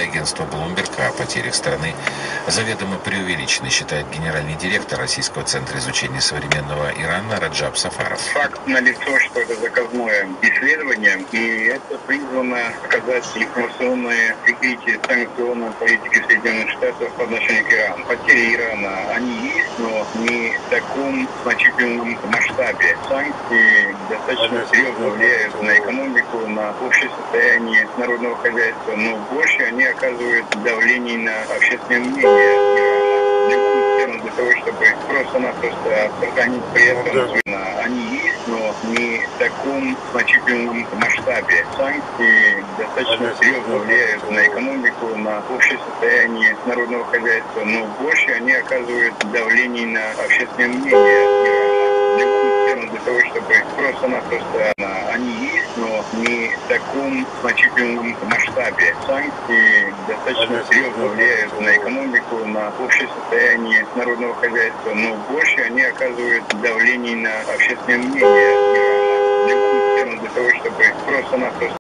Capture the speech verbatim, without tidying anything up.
агентство Bloomberg о потерях страны заведомо преувеличены, считает генеральный директор Российского центра изучения современного Ирана Раджаб Сафаров. Факт налицо, что это заказное исследование, и это призвано показать информационное прикрытие санкционной политики Соединенных Штатов по отношению к Ирану. Потери Ирана, они есть, но не в таком значительном масштабе. Санкции достаточно серьезно влияют на экономику, на общее состояние народного хозяйства, но больше они оказывают давление на общественное мнение Ирана. Для того, чтобы просто-напросто сохранить при этом, они есть, но не в таком значительном масштабе. Санкции достаточно серьезно влияют на экономику, на общее состояние народного хозяйства, но больше они оказывают давление на общественное мнение Ирана. Для того, чтобы просто-напросто они есть, но не в таком значительном масштабе. Санкции достаточно серьезно влияют на экономику, на общее состояние народного хозяйства, но больше они оказывают давление на общественное мнение Ирана. Для того, чтобы просто-напросто